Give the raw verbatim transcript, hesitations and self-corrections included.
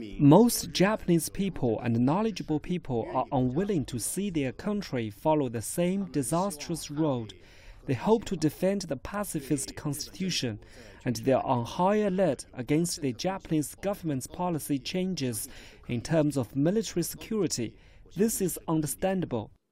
Most Japanese people and knowledgeable people are unwilling to see their country follow the same disastrous road. They hope to defend the pacifist constitution, and they are on high alert against the Japanese government's policy changes in terms of military security. This is understandable.